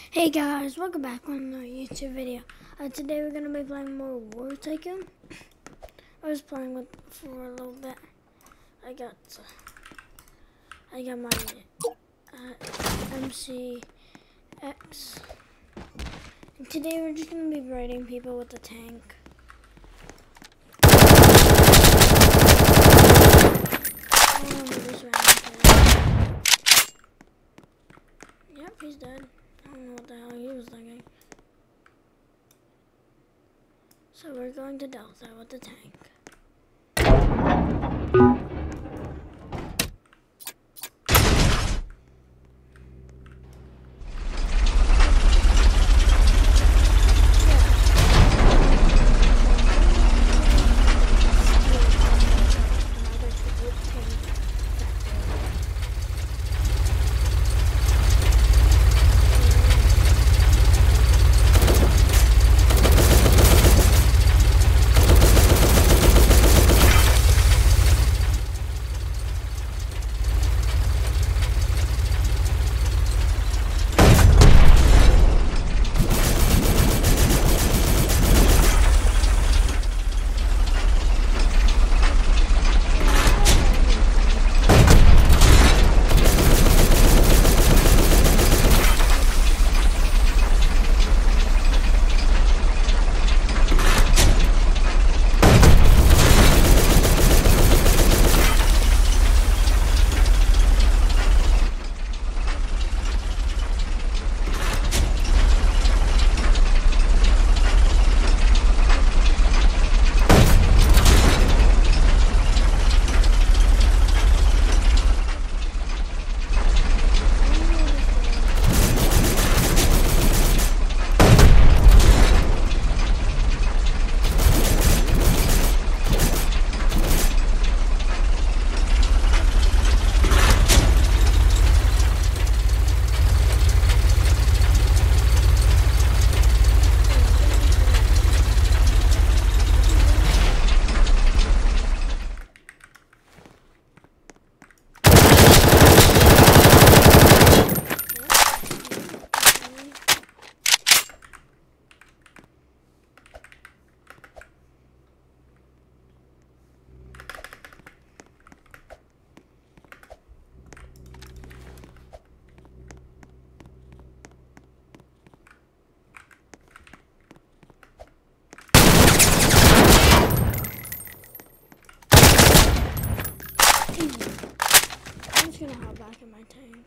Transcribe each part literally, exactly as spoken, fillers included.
Hey guys, welcome back on our YouTube video. Uh, today we're gonna be playing more War Tycoon. I was playing with for a little bit. I got uh, I got my uh, M C X, and today we're just gonna be raiding people with the tank. Oh, this round. Yep, he's dead. I don't know what the hell he was thinking. So we're going to Delta with the tank. I'm just gonna hop back in my tank.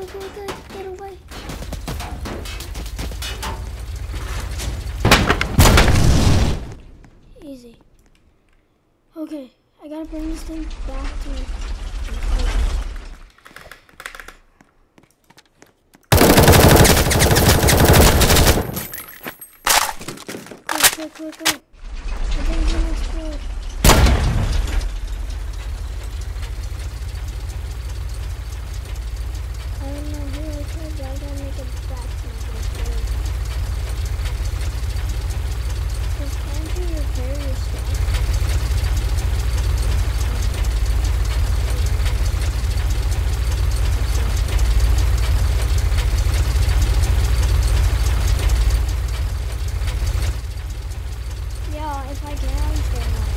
quick, quick, quick, get away. Easy. Okay, I gotta bring this thing back to me. Quick, quick, quick. I think it's gonna explode. I don't know who I tried, but I gotta make it back to my base. Because can't you repair your stuff? Yeah, if I can, I'm just gonna not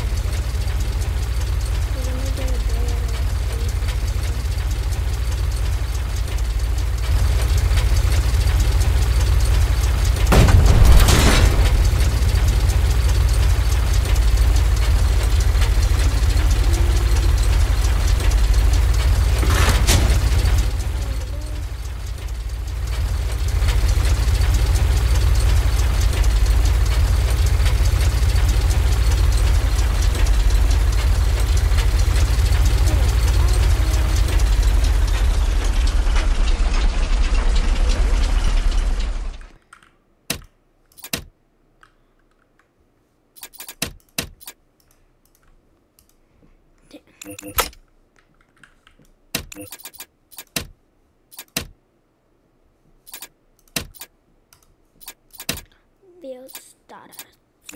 Because I'm gonna get a day out of this or Video started.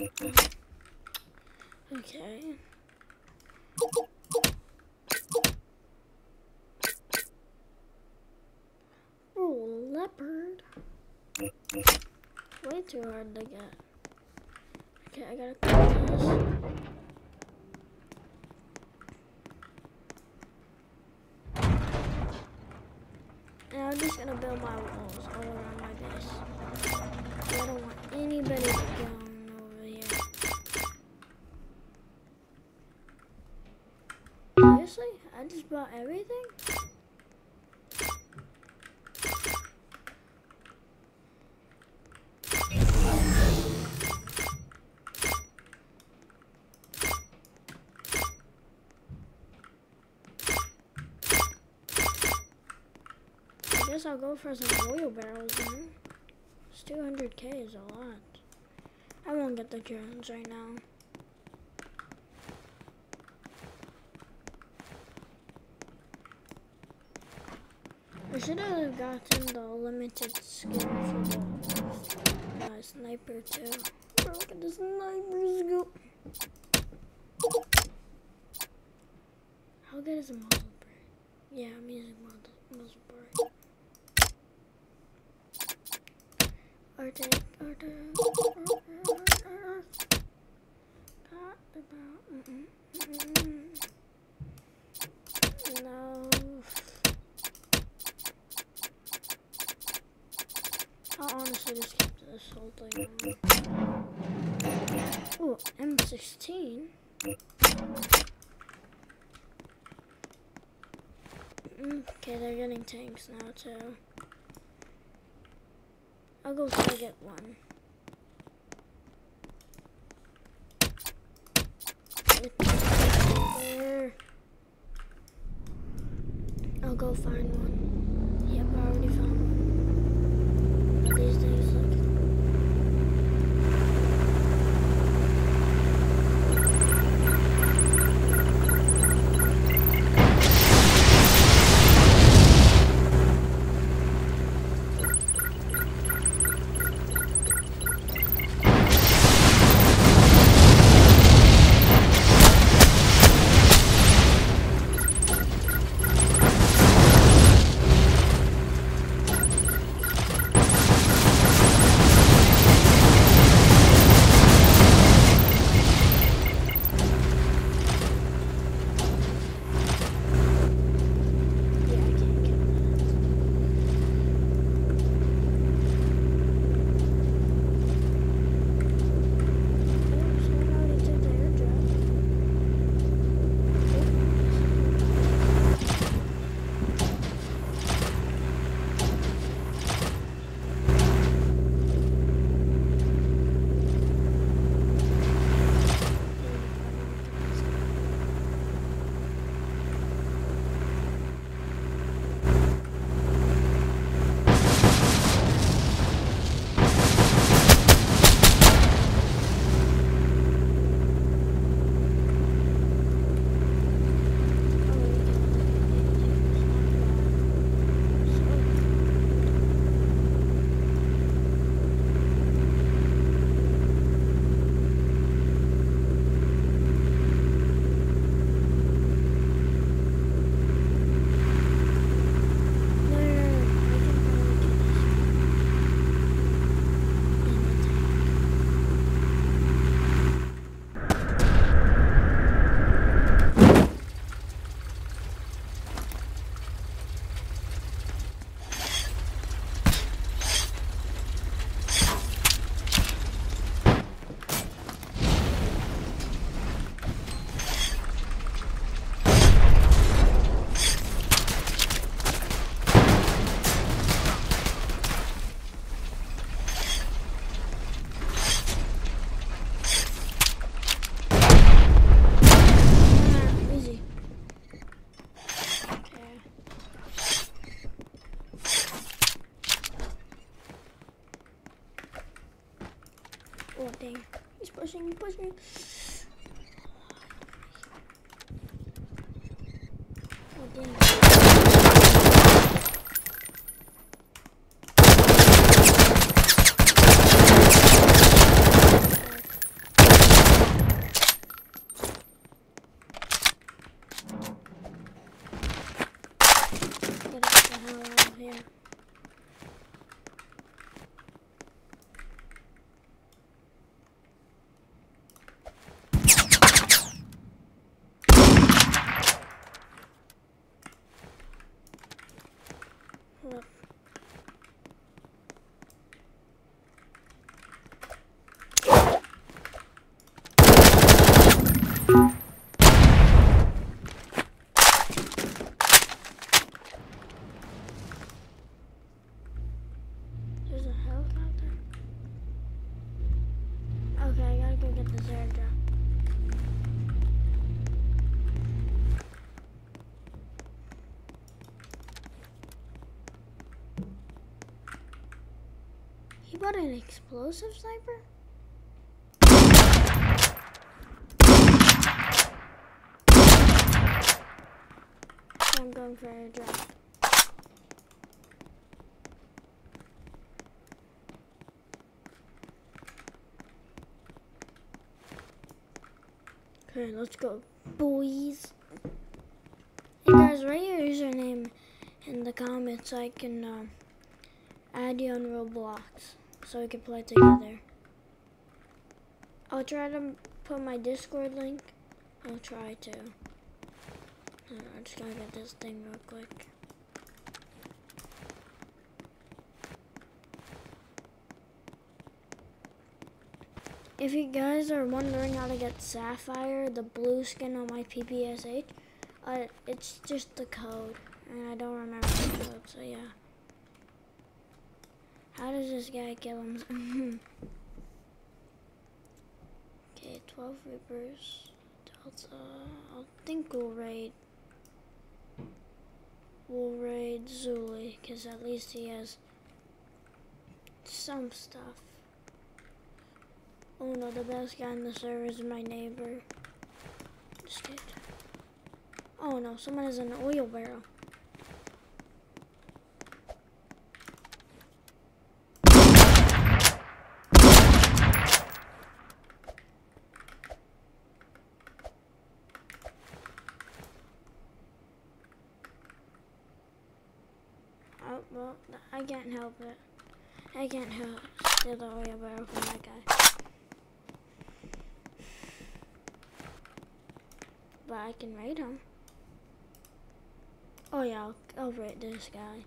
Okay. Oh, leopard. Way too hard to get. Okay, I gotta close this. And I'm just gonna build my walls all around my base. I don't want anybody going over here. Seriously? I just bought everything? I guess I'll go for some oil barrels then. It's two hundred K is a lot. I won't get the drones right now. I should have gotten the limited skin for the uh, sniper too. Bro, look at the sniper scope. How good is a muzzle brake? Yeah, I'm using muzzle, muzzle brake. Arctic, Arctic, no. I'll honestly just keep this whole thing on. Ooh, M sixteen. Okay, they're getting tanks now too. I'll go try to get one. There. I'll go find one. Yep, I already found one. These things look. dang. He's pushing, he's pushing. Oh, dang. Get the hell out of here. Look. There's a helicopter. Okay, I gotta go get this airdrop. He bought an explosive sniper? I'm going for airdrop. Okay, let's go, boys. Hey guys, write your username in the comments so I can uh, add you on Roblox so we can play together. I'll try to put my Discord link. I'll try to. I just gotta get this thing real quick. If you guys are wondering how to get Sapphire, the blue skin on my P P S H, uh, it's just the code, and I don't remember the code, so yeah. How does this guy kill him? Okay, twelve Reapers, Delta, I think we'll raid, we'll raid Zuli, because at least he has some stuff. Oh no, the best guy in the server is my neighbor. Just kidding. Oh no, someone has an oil barrel. Oh, well, I can't help it. I can't help steal the oil barrel from that guy. But I can raid him. Oh yeah, I'll, I'll raid this guy.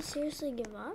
seriously give up?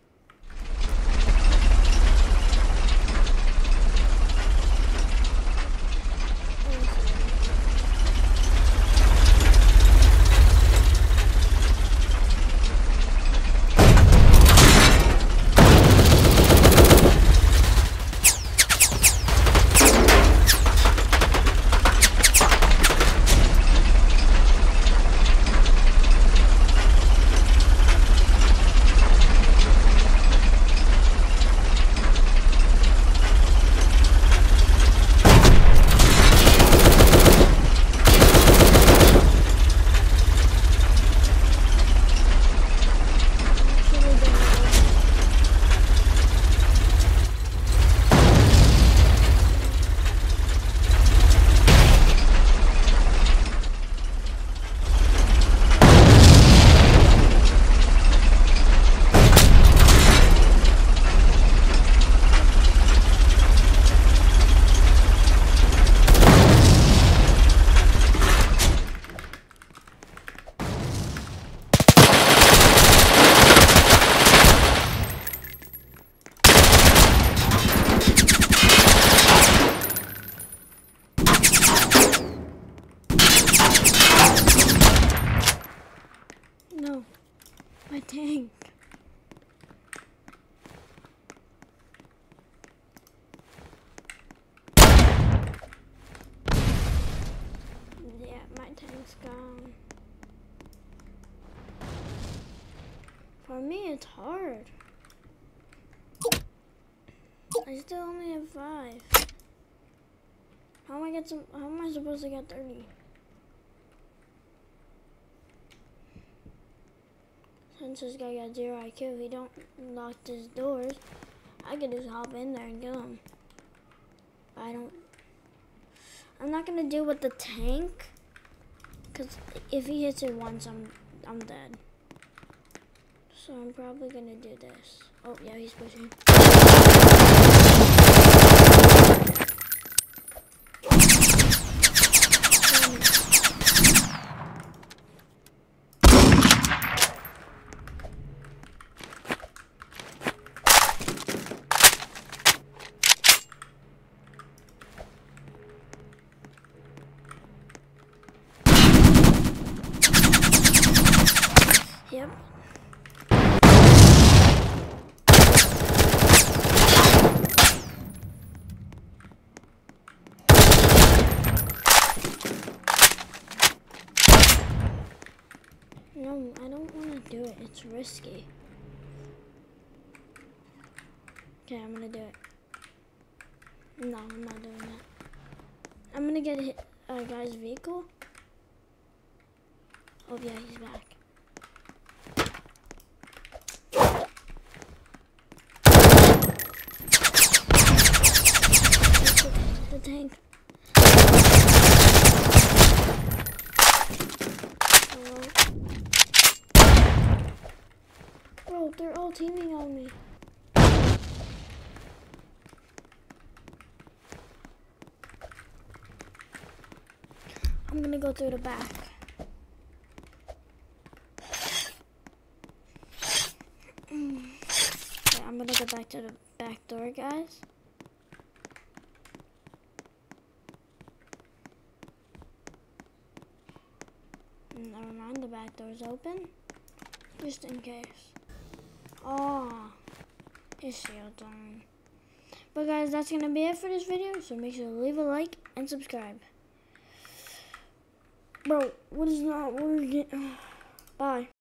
No, my tank. Yeah, my tank's gone. For me, it's hard. I still only have five. How am I get some? How am I supposed to get thirty? Since this guy got zero I Q, he don't lock his doors. I could just hop in there and kill him. But I don't. I'm not gonna deal with the tank, cause if he hits it once, I'm I'm dead. So I'm probably gonna do this. Oh yeah, he's pushing. Yep. No, I don't want to do it. It's risky. Okay, I'm gonna do it. No, I'm not doing that. I'm gonna get hit a guy's vehicle. Oh yeah, he's back. The tank. Hello. Bro, they're all teaming on me. I'm gonna go through the back. Okay, I'm gonna go back to the back door, guys. Never mind, the back door's open. Just in case. Oh, his shield's on. But guys, that's gonna be it for this video. So make sure to leave a like and subscribe. Bro, what is not working? Bye.